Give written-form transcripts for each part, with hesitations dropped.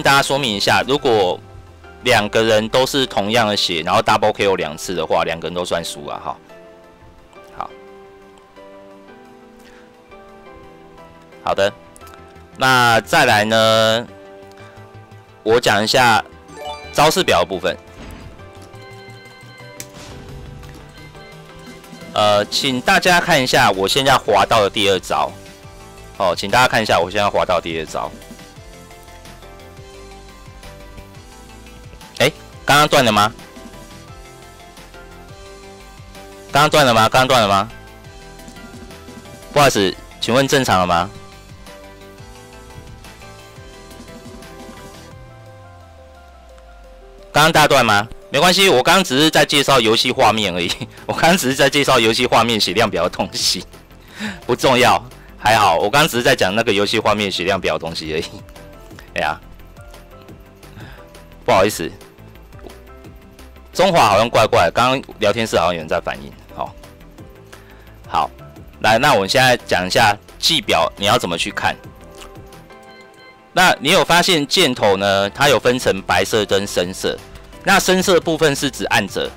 跟大家说明一下，如果两个人都是同样的血，然后 double KO 2次的话，两个人都算输啊，哈。好，好的，那再来呢，我讲一下招式表的部分。请大家看一下我现在滑到的第2招。哦，请大家看一下我现在滑到第2招。刚刚断了吗？刚刚断了吗？刚刚断了吗？不好意思，请问正常了吗？刚刚大断吗？没关系，我刚刚只是在介绍游戏画面而已。我刚刚只是在介绍游戏画面血量表的东西，不重要，还好。我刚刚只是在讲那个游戏画面血量表的东西而已。哎呀，不好意思。中华好像怪怪的，刚刚聊天室好像有人在反应。好，来，那我们现在讲一下技表，你要怎么去看？那你有发现箭头呢？它有分成白色跟深色。那深色的部分是指按着，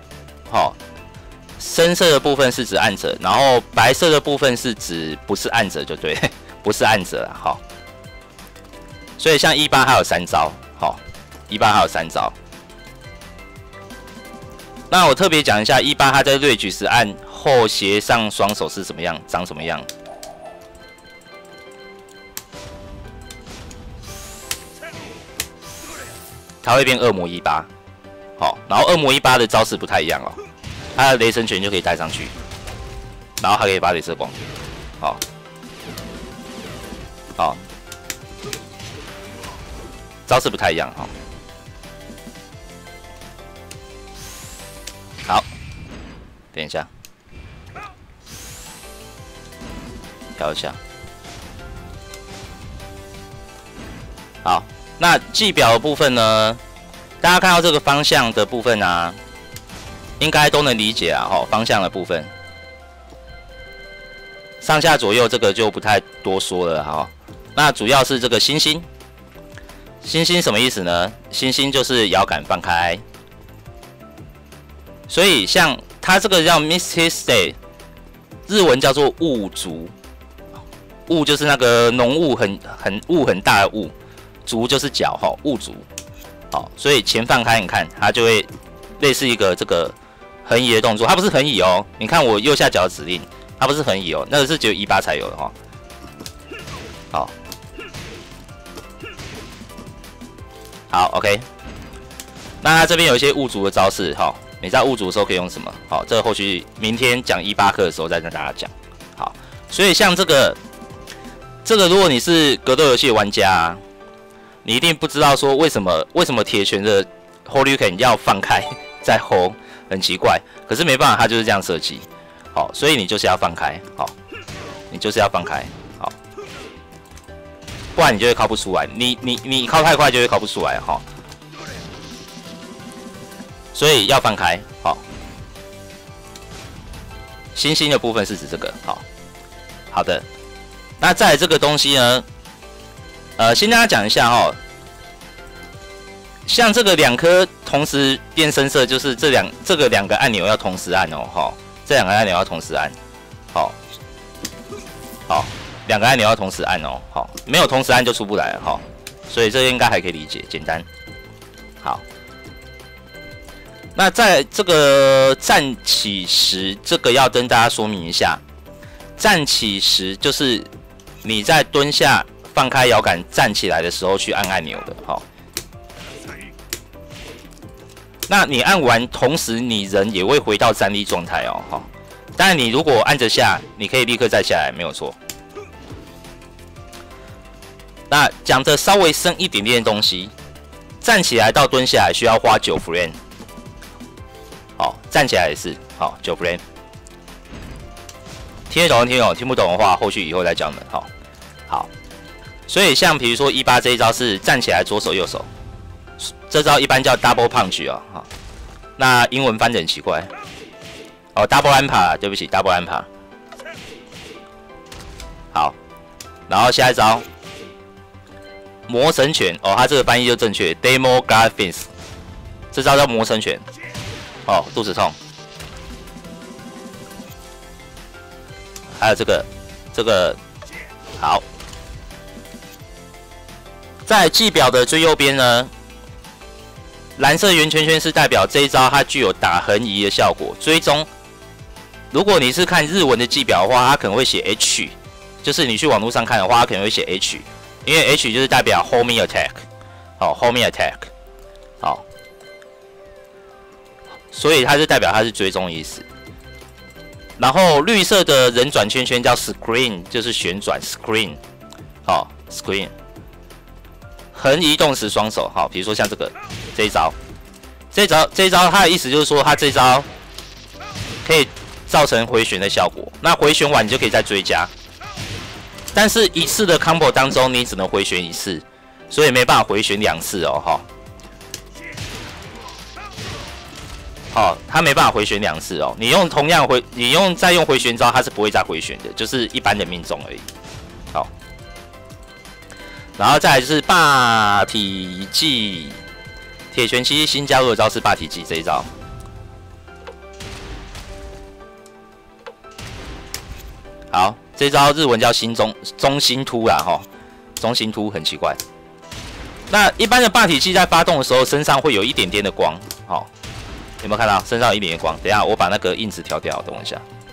深色的部分是指按着，然后白色的部分是指不是按着就对，不是按着啦，所以像18还有3招，18还有3招。那我特别讲一下，18它在锐举时按后斜上双手是什么样，长什么样？它会变恶魔18，然后恶魔18的招式不太一样哦，它的雷神拳就可以带上去，然后还可以发镭射光，招式不太一样好，等一下，调一下。好，那技表的部分呢？大家看到这个方向的部分啊，应该都能理解啊。方向的部分，上下左右这个就不太多说了。那主要是这个星星，星星什么意思呢？星星就是摇杆放开。所以像它这个叫 Misty Stay， 日文叫做雾足，雾就是那个浓雾雾很大的雾，足就是脚雾足，所以前放开，你看它就会类似一个这个横移的动作，它不是横移哦，你看我右下角的指令，它不是横移哦，那个是只有18才有的好 OK， 那它这边有一些雾足的招式你在雾足的时候可以用什么？这个后续明天讲18课的时候再跟大家讲。好，所以像这个如果你是格斗游戏的玩家你一定不知道说为什么铁拳的 Holyuken 要放开再 hold， 很奇怪。可是没办法，它就是这样设计。所以你就是要放开，你就是要放开，不然你就会靠不出来。你靠太快就会靠不出来所以要放开，星星的部分是指这个，好的。那再来这个东西呢，先跟大家讲一下像这个2颗同时变深色，就是这个2个按钮要同时按哦，这2个按钮要同时按，好，2个按钮要同时按哦，没有同时按就出不来了所以这个应该还可以理解，简单，好。那在这个站起时，这个要跟大家说明一下，站起时就是你在蹲下放开摇杆站起来的时候去按按钮的，那你按完，同时你人也会回到站立状态哦，当然你如果按着下，你可以立刻再下来，没有错。那讲的稍微深一点点的东西，站起来到蹲下来需要花9 frame。站起来也是9 frame， 听得懂听得懂，听不懂的话，后续以后再教你们好，所以像比如说18这一招是站起来左手右手，这招一般叫 double punch 那英文翻得很奇怪double anpa， 对不起 double anpa。好，然后下一招魔神拳哦，它这个翻译就正确 ，Demo God Fist， 这招叫魔神拳。哦，肚子痛。还有这个好。在技表的最右边呢，蓝色圆圈圈是代表这一招它具有打横移的效果。追踪，如果你是看日文的技表的话，它可能会写 H， 就是你去网络上看的话，它可能会写 H， 因为 H 就是代表 homing attack， 好 homing attack， 好，所以它是代表它是追踪的意思。然后绿色的人转圈圈叫 screen， 就是旋转 screen， 好 screen。横移动时双手，好，比如说像这一招，它的意思就是说，它这招可以造成回旋的效果。那回旋完你就可以再追加，但是一次的 combo 当中你只能回旋一次，所以没办法回旋2次哦，哈。好，它没办法回旋2次哦。你用同样再用回旋招，它是不会再回旋的，就是一般的命中而已。好。然后再来就是霸体技，铁拳七新加入的招式霸体技这一招。好，这一招日文叫中心突啦哈，中心突很奇怪。那一般的霸体技在发动的时候，身上会有一点点的光，好，有没有看到身上有一点点光？等一下我把那个印子调掉，等我一下。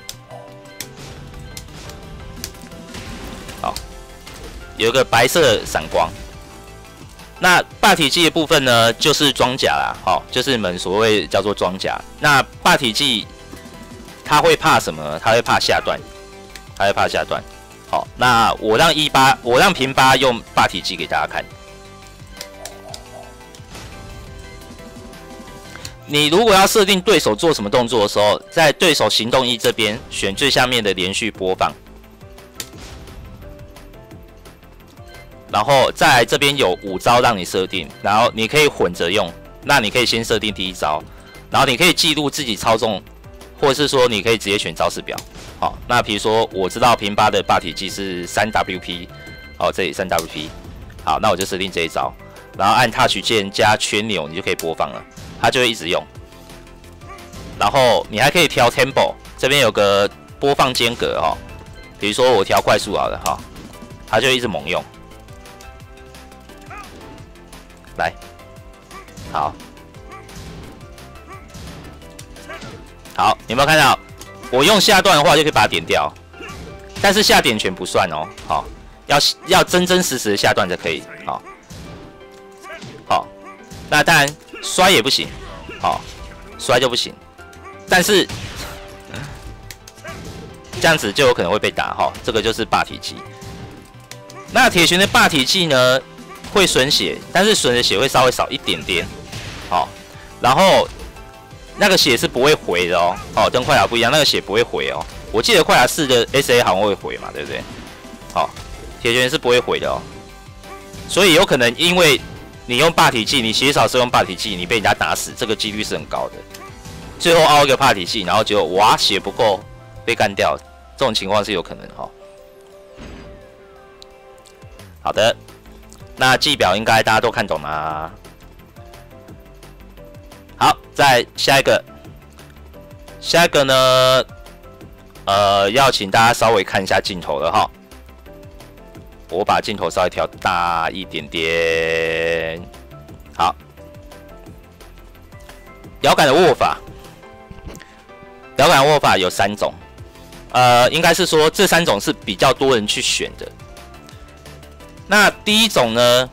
好。有一个白色闪光，那霸体技的部分呢，就是装甲啦，好，就是你们所谓叫做装甲。那霸体技它会怕什么？它会怕下段，它会怕下段。好，那我让平8用霸体技给大家看。你如果要设定对手做什么动作的时候，在对手行动1这边选最下面的连续播放。然后再来这边有5招让你设定，然后你可以混着用。那你可以先设定第1招，然后你可以记录自己操纵，或者是说你可以直接选招式表。好，那比如说我知道平8的霸体技是3WP， 哦，这里3WP。好，那我就设定这一招，然后按 Touch 键加圈钮，你就可以播放了，它就会一直用。然后你还可以调 Tempo， 这边有个播放间隔哈，比如说我调快速好了哈，它就一直猛用。来，好，有没有看到？我用下段的话就可以把它点掉，但是下点拳不算哦。好，要真真实实的下段才可以。好，那当然摔也不行，好，摔就不行。但是这样子就有可能会被打哈。这个就是霸体技。那铁拳的霸体技呢？会损血，但是损的血会稍微少一点点，好，然后那个血是不会回的哦，哦，跟快打不一样，那个血不会回哦。我记得快打4的 SA 好像会回嘛，对不对？好，铁拳是不会回的哦，所以有可能因为你用霸体技，你血少是用霸体技，你被人家打死，这个几率是很高的。最后凹一个霸体技，然后结果哇血不够被干掉，这种情况是有可能的哈。好的。那技表应该大家都看懂啦。好，再下一个呢，要请大家稍微看一下镜头了哈。我把镜头稍微调大一点点。好，摇杆的握法，有3种，应该是说这3种是比较多人去选的。那第1种呢，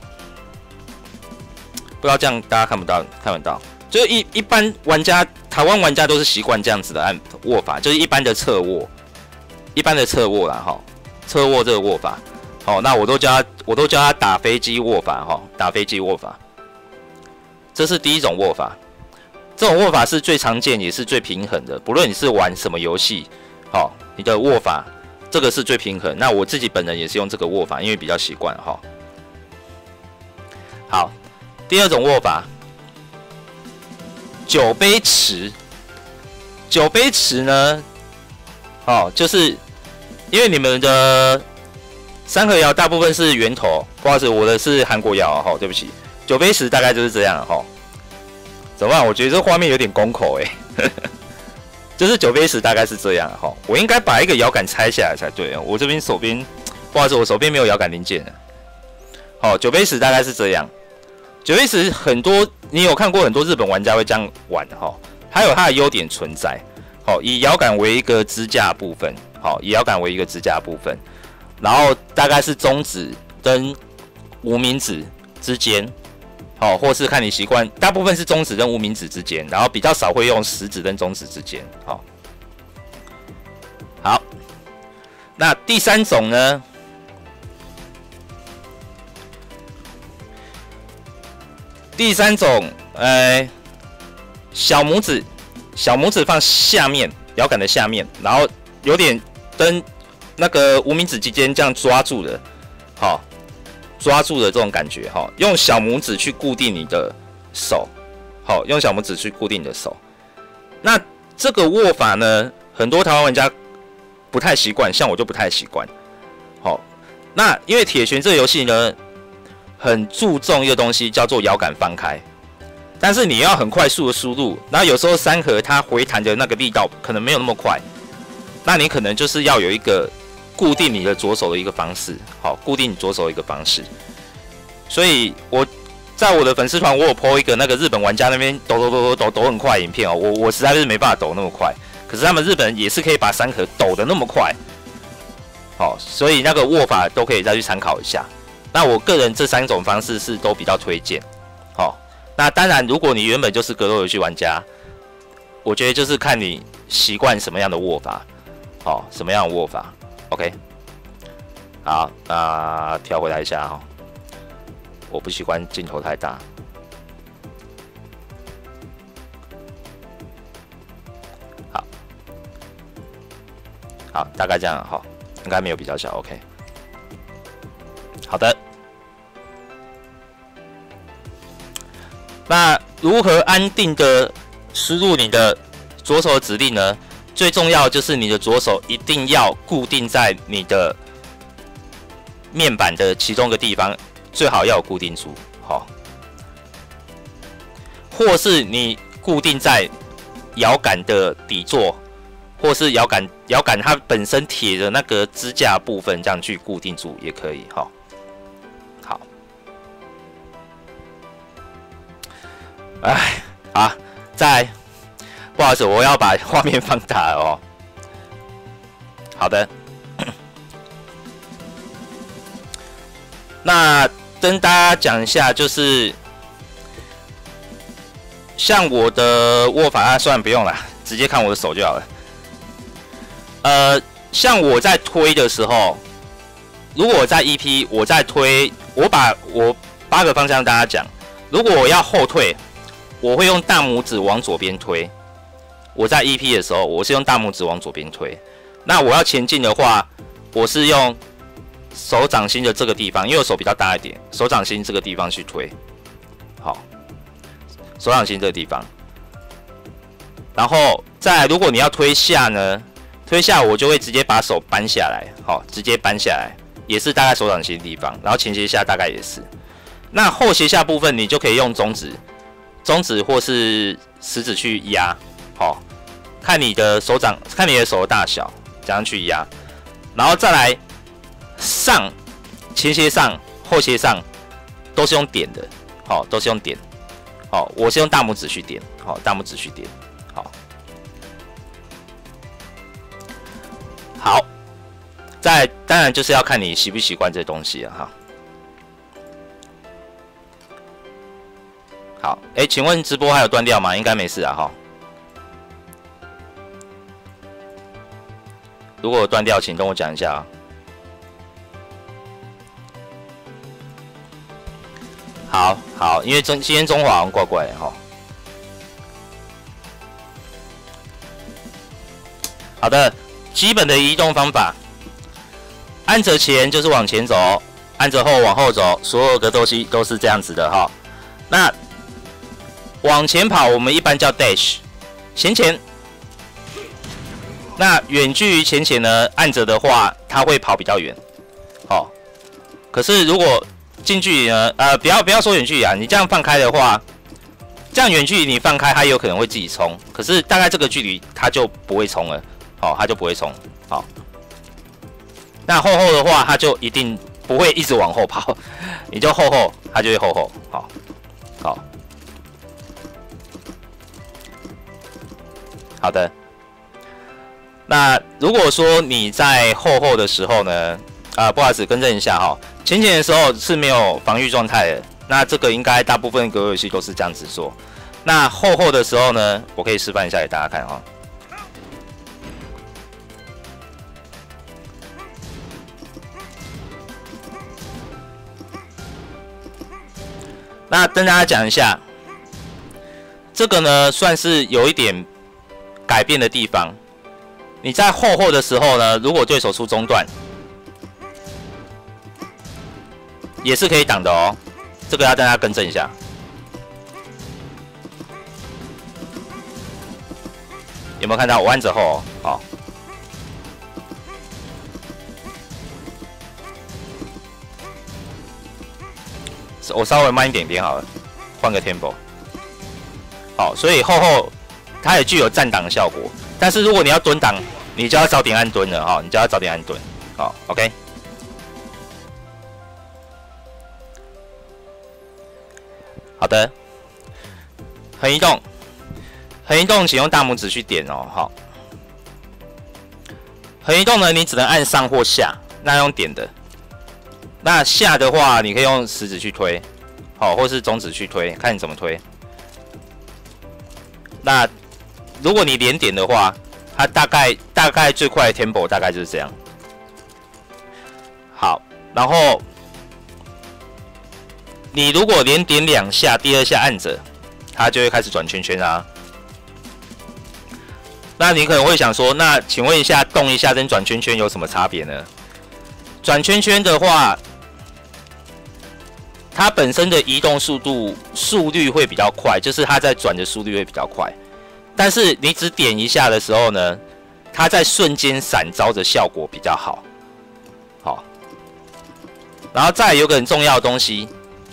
不知道这样大家看不到，就是一般玩家，台湾玩家都是习惯这样子的按握法，就是一般的侧握啦哈，侧握这个握法，好，那我都叫他打飞机握法哈，打飞机握法，这是第1种握法，这种握法是最常见也是最平衡的，不论你是玩什么游戏，好，你的握法。这个是最平衡，那我自己本人也是用这个握法，因为比较习惯哈。好，第2种握法，酒杯池。酒杯池呢，哦，就是因为你们的三合爻大部分是圆头，不好意思，我的是韩国爻哈，对不起。9杯10大概就是这样哈。怎么办？我觉得这画面有点拱口就是9杯10大概是这样哈。我应该把一个摇杆拆下来才对啊。我这边手边，不好意思，我手边没有摇杆零件。好，9杯10大概是这样。9杯10很多，你有看过很多日本玩家会这样玩哈，它有它的优点存在。好，以摇杆为一个支架部分，好，以摇杆为一个支架部分，然后大概是中指跟无名指之间，好，或是看你习惯，大部分是中指跟无名指之间，然后比较少会用食指跟中指之间，好。好，那第3种呢？第3种，小拇指放下面，摇杆的下面，然后有点跟那个无名指之间这样抓住的，好，抓住的这种感觉，哈，用小拇指去固定你的手，好，用小拇指去固定你的手。那这个握法呢，很多台湾玩家不太习惯，像我就不太习惯。好，那因为铁拳这个游戏呢，很注重一个东西叫做摇杆放开。但是你要很快速的输入，然后有时候三合它回弹的那个力道可能没有那么快，那你可能就是要有一个固定你的左手的一个方式，好，固定你左手的一个方式。所以我在我的粉丝团，我有 po 一个那个日本玩家那边抖很快的影片哦，我实在是没办法抖那么快，可是他们日本人也是可以把三合抖得那么快，好，所以那个握法都可以再去参考一下。那我个人这3种方式是都比较推荐，好。那当然，如果你原本就是格斗游戏玩家，我觉得就是看你习惯什么样的握法，好，什么样的握法 ，OK。好，那跳回来一下哈，我不习惯镜头太大。好，好，大概这样哈，应该没有比较小 ，OK。好的。那如何安定的输入你的左手的指令呢？最重要就是你的左手一定要固定在你的面板的其中一个地方，最好要有固定住，好，或是你固定在摇杆的底座，或是摇杆它本身铁的那个支架部分，这样去固定住也可以，好。哎，好，再来，不好意思，我要把画面放大了哦。好的，那跟大家讲一下，就是像我的握法，算了不用了，直接看我的手就好了。像我在推的时候，如果我在 EP， 我在推，我把我8个方向跟大家讲，如果我要后退。我会用大拇指往左边推。我在 EP 的时候，我是用大拇指往左边推。那我要前进的话，我是用手掌心的这个地方，因为我手比较大一点，手掌心这个地方去推。好，手掌心这个地方。然后再来，如果你要推下呢，推下我就会直接把手扳下来，好，直接扳下来，也是大概手掌心的地方。然后前斜下大概也是。那后斜下部分，你就可以用中指或是食指去压，好，看你的手的大小，这样去压，然后再来上、前斜上、后斜上，都是用点的，好，都是用点，好，我是用大拇指去点，好，大拇指去点，好，好，再来当然就是要看你习不习惯这东西了哈。好，请问直播还有断掉吗？应该没事啊，哈。如果有断掉，请跟我讲一下啊。好，好，因为今天中华好像怪怪的哈。好的，基本的移动方法，按着前就是往前走，按着后往后走，所有的东西都是这样子的哈。那往前跑，我们一般叫 dash， 前。那远距离前呢，按着的话，它会跑比较远。好， 可是如果近距离呢，不要说远距离啊，你这样放开的话，这样远距离你放开，它有可能会自己冲，可是大概这个距离它就不会冲了，好，它就不会冲，好。那厚的话，它就一定不会一直往后跑，你就厚，它就会厚，好，好，好的。那如果说你在厚的时候呢，不好意思，更正一下哈，浅的时候是没有防御状态的，那这个应该大部分格斗游戏都是这样子做。那厚的时候呢，我可以示范一下给大家看哈。那跟大家讲一下，这个呢算是有一点改变的地方。你在厚的时候呢，如果对手出中段，也是可以挡的哦。这个要大家更正一下。有没有看到我按着厚哦？好。我稍微慢一点点好了，换个 tempo。好，所以厚它也具有站挡的效果，但是如果你要蹲挡，你就要早点按蹲了哈，你就要早点按蹲。好 ，OK。好的，横移动，请用大拇指去点哦。好，横移动呢，你只能按上或下，那用点的。那下的话，你可以用食指去推，好，或是中指去推，看你怎么推。那如果你连点的话，它大概最快的 tempo 大概就是这样。好，然后你如果连点2下，第2下按着，它就会开始转圈圈啊。那你可能会想说，那请问一下，动一下跟转圈圈有什么差别呢？转圈圈的话，它本身的移动速率会比较快，就是它在转的速率会比较快。但是你只点一下的时候呢，它在瞬间闪招的效果比较好。好，然后再来有个很重要的东西，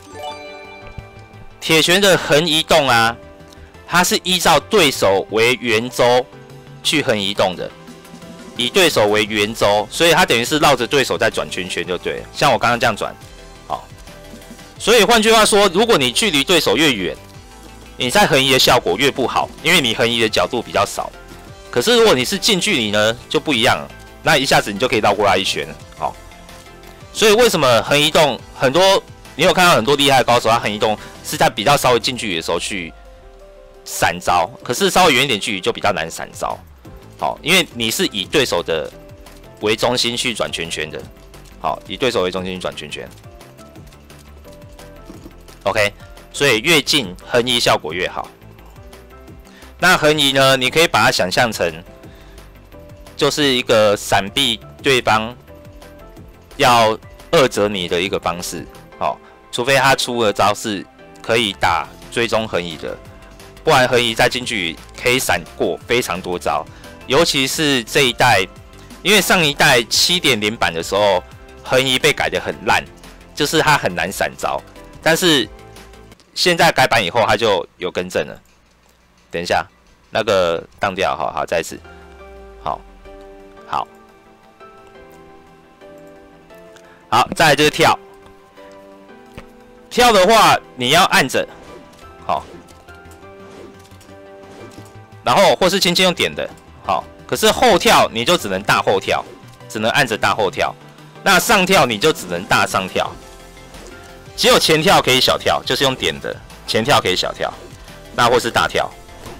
铁拳的横移动啊，它是依照对手为圆周去横移动的，以对手为圆周，所以它等于是绕着对手在转圈圈就对了。像我刚刚这样转，好。所以换句话说，如果你距离对手越远，你在横移的效果越不好，因为你横移的角度比较少。可是如果你是近距离呢，就不一样了，那一下子你就可以绕过来一圈了。好，所以为什么横移动很多，你有看到很多厉害的高手，他横移动是在比较稍微近距离的时候去闪招，可是稍微远一点距离就比较难闪招。好，因为你是以对手的为中心去转圈圈的。好，以对手为中心去转圈圈。OK， 所以越近横移效果越好。那横移呢，你可以把它想象成就是一个闪避对方要2折你的一个方式。好，除非他出的招是可以打追踪横移的，不然横移在近距离可以闪过非常多招。尤其是这一代，因为上一代7.0版的时候，横移被改得很烂，就是它很难闪招。但是现在改版以后，它就有更正了。等一下，那个当掉，好，再一次，好，再来就是跳。跳的话，你要按着，好，然后或是轻轻用点的，好。可是后跳你就只能大后跳，只能按着大后跳。那上跳你就只能大上跳。只有前跳可以小跳，就是用点的前跳可以小跳，那或是大跳。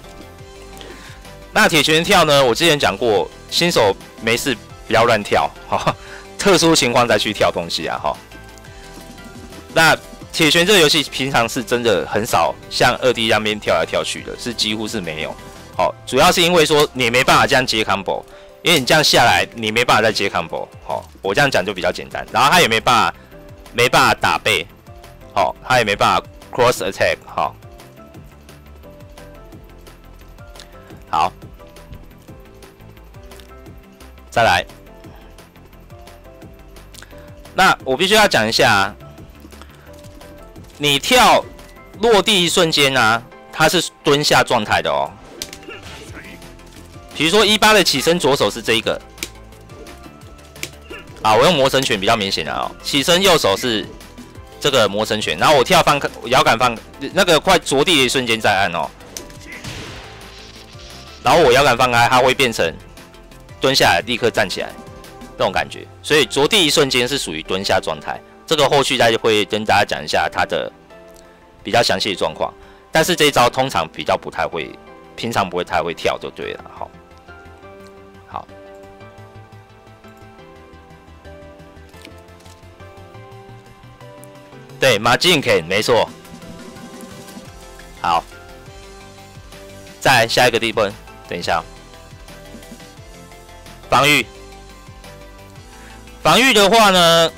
那铁拳跳呢？我之前讲过，新手没事不要乱跳，哈，特殊情况再去跳东西啊，哈。那铁拳这个游戏平常是真的很少像2D 那边跳来跳去的，是几乎是没有。好，主要是因为说你没办法这样接 combo， 因为你这样下来你没办法再接 combo。好，我这样讲就比较简单，然后他也没办法打背。好，他也没办法 cross attack。好，好，再来。 那我必须要讲一下，你跳落地一瞬间啊，它是蹲下状态的哦。比如说18的起身左手是这一个，啊，我用魔神拳比较明显的哦。起身右手是这个魔神拳，然后我跳放开，摇杆放那个快着地的一瞬间再按哦。然后我摇杆放开，它会变成蹲下来，立刻站起来这种感觉。所以着地一瞬间是属于蹲下状态。这个后续再会跟大家讲一下它的比较详细的状况。但是这一招通常比较不太会，平常不会太会跳就对了。好，好，对，马竞 K 没错。好，再来下一个地方。等一下、哦，防御。防御的话呢，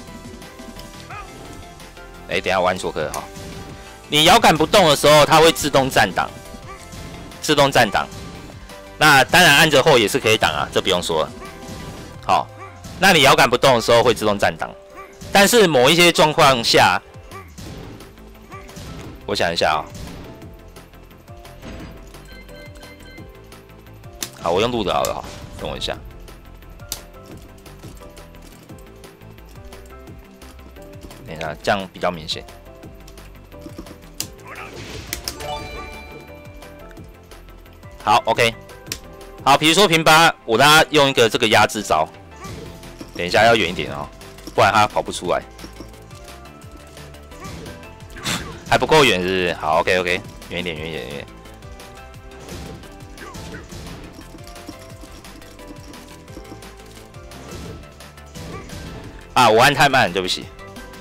等一下我按错颗哈。你摇杆不动的时候，它会自动站挡，自动站挡。那当然按着后也是可以挡啊，这不用说了。好，那你摇杆不动的时候会自动站挡，但是某一些状况下，我想一下啊、哦。好，我用录的好了哈，等我一下。等一下，这样比较明显。好 ，OK。好，比如说平8，我让他用一个这个压制招。等一下要远一点哦，不然他跑不出来。还不够远是不是？好 ，OK， 远一点，远一点，远一点。啊，我按太慢，对不起。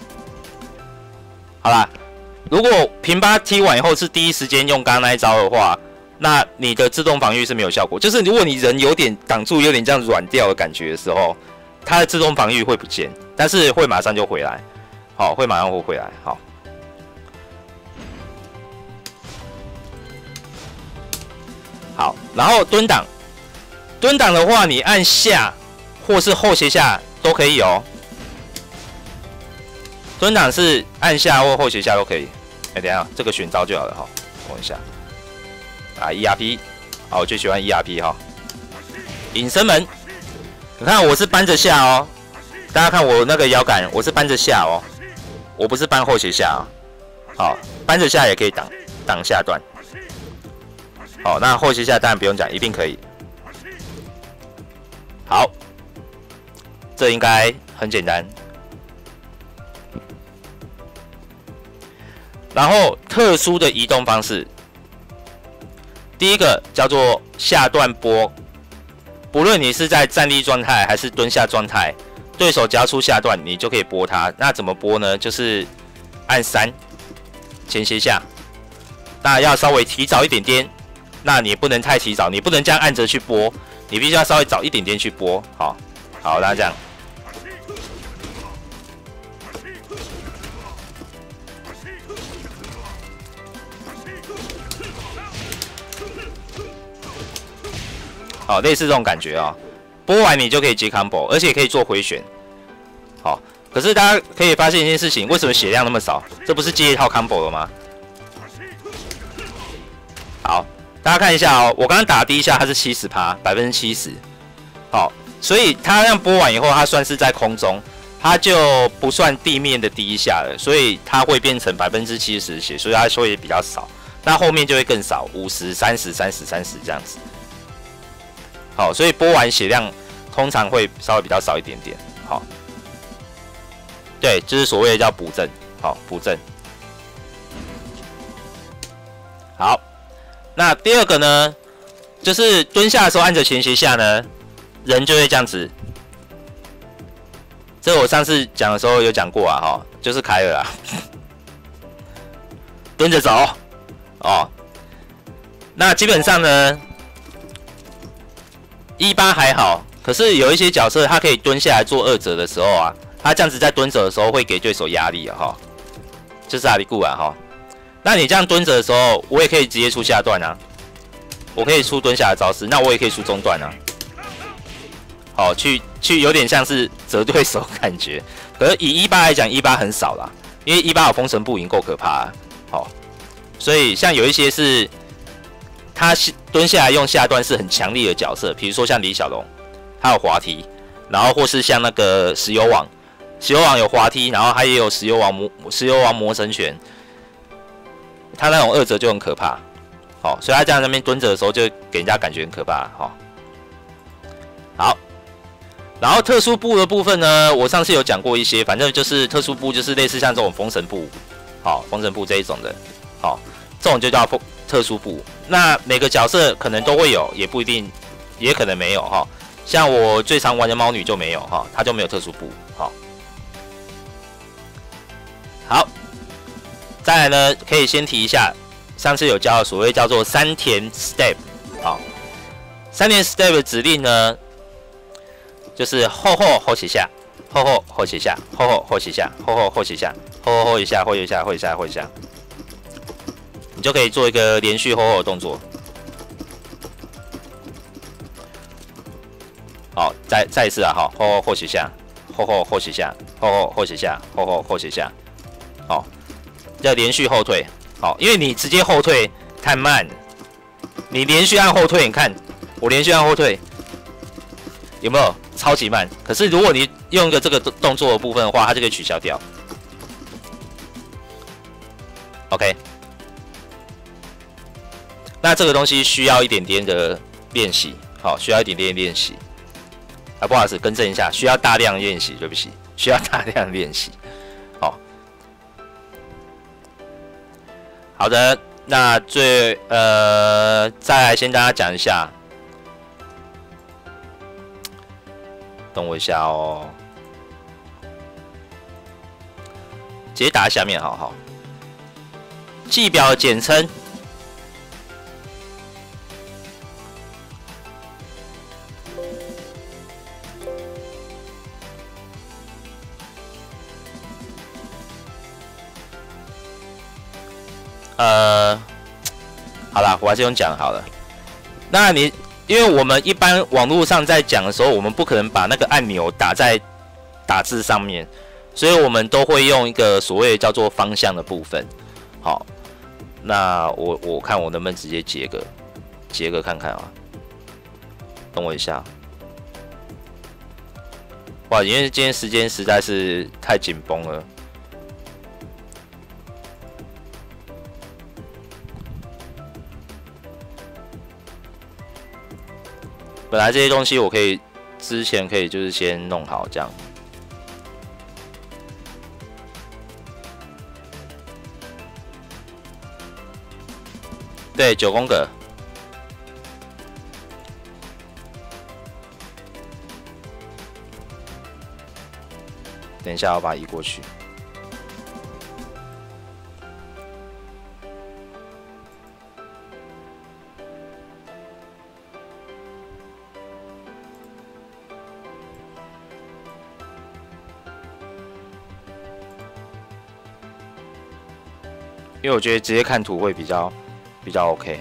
好啦，如果平8踢完以后是第一时间用刚刚那一招的话，那你的自动防御是没有效果。就是如果你人有点挡住，有点这样软掉的感觉的时候，它的自动防御会不见，但是会马上就回来。好，会马上会回来。好，好，然后蹲挡，蹲挡的话，你按下或是后斜下都可以哦。蹲挡是按下或后斜下都可以。哎，等一下，这个选招就好了哈。等一下，啊 ，ERP， 好，我最喜欢 ERP 哈。隐身门，你看我是搬着下哦。大家看我那个摇杆，我是搬着下哦，我不是搬后斜下啊。好，搬着下也可以挡下段。好，那后斜下当然不用讲，一定可以。好，这应该很简单。然后特殊的移动方式，第一个叫做下段拨，不论你是在站立状态还是蹲下状态，对手只要出下段，你就可以拨它。那怎么拨呢？就是按3，前斜下，那要稍微提早一点点，那你不能太提早，你不能这样按着去拨，你必须要稍微早一点点去拨。好，好，那这样。好，类似这种感觉啊、哦，拨完你就可以接 combo， 而且可以做回旋。好，可是大家可以发现一件事情，为什么血量那么少？这不是接一套 combo 了吗？好，大家看一下哦，我刚刚打第一下它是70%， 70%。好，所以它这样拨完以后，它算是在空中，它就不算地面的第一下了，所以它会变成70%的血，所以它会比较少。那后面就会更少，50、30、30、30这样子。好，所以拨完血量通常会稍微比较少一点点。好，对，就是所谓的叫补正。好，补正。好，那第二个呢，就是蹲下的时候按着前斜下呢，人就会这样子。这我上次讲的时候有讲过啊，哈，就是凯尔啊，蹲着走。哦，那基本上呢。18还好，可是有一些角色他可以蹲下来做2折的时候啊，他这样子在蹲着的时候会给对手压力啊哈，就是阿里固啊哈。那你这样蹲着的时候，我也可以直接出下段啊，我可以出蹲下的招式，那我也可以出中段啊。 哦，去有点像是折对手感觉。可是以18来讲，18很少啦，因为18有封神步已经够可怕了。好、哦，所以像有一些是他蹲下来用下段是很强力的角色，比如说像李小龙，他有滑梯，然后或是像那个石油王，石油王有滑梯，然后他也有石油王魔神拳，他那种2折就很可怕。好、哦，所以他这样在那边蹲着的时候，就给人家感觉很可怕。好、哦，好。然后特殊步的部分呢，我上次有讲过一些，反正就是特殊步，就是类似像这种封神步，好，封神步这一种的，好，这种就叫特殊步。那每个角色可能都会有，也不一定，也可能没有哈。像我最常玩的猫女就没有哈，她就没有特殊步。好，好，再来呢，可以先提一下，上次有教所谓叫做山田 step， 好，山田 step 的指令呢。就是后起下，后起下，后起下，后起下，后一下，后一下，后一下，后一下，你就可以做一个连续后的动作。好，再一次啊，好，后起下，后起下，后起下，后起下，好，要连续后退。好，因为你直接后退太慢，你连续按后退，你看我连续按后退。有没有超级慢？可是如果你用一个这个动作的部分的话，它就可以取消掉。OK， 那这个东西需要一点点的练习，好，需要一点点练习。啊，不好意思，更正一下，需要大量练习，对不起，需要大量练习。好，好的，那再来先跟大家讲一下。等我一下哦，直接打在下面，好好。记表的简称，好啦，我还是用讲好了。那你。因为我们一般网络上在讲的时候，我们不可能把那个按钮打在打字上面，所以我们都会用一个所谓叫做方向的部分。好，那我看我能不能直接截个看看啊？等我一下。哇，因为今天时间实在是太紧绷了。本来这些东西我可以之前可以就是先弄好这样。对，9宫格。等一下，我把它移过去。因为我觉得直接看图会比较 OK。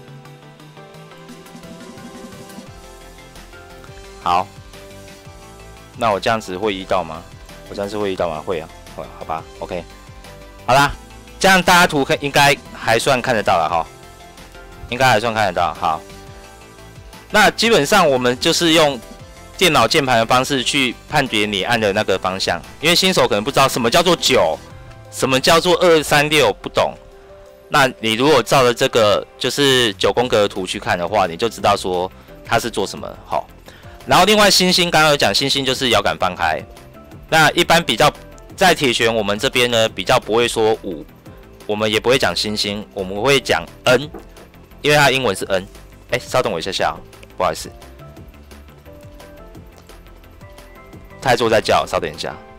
好，那我这样子会移到吗？我这样子会移到吗？会啊，好吧 ，OK。好啦，这样大家图应该还算看得到了哈，应该还算看得到。好，那基本上我们就是用电脑键盘的方式去判别你按的那个方向，因为新手可能不知道什么叫做9。什么叫做236？不懂。那你如果照着这个就是9宫格的图去看的话，你就知道说它是做什么。好，然后另外星星刚刚有讲，星星就是摇杆放开。那一般比较在铁拳我们这边呢，比较不会说5，我们也不会讲星星，我们会讲 N， 因为它英文是 N。哎，稍等我一下下，不好意思，太座在叫，稍等一下。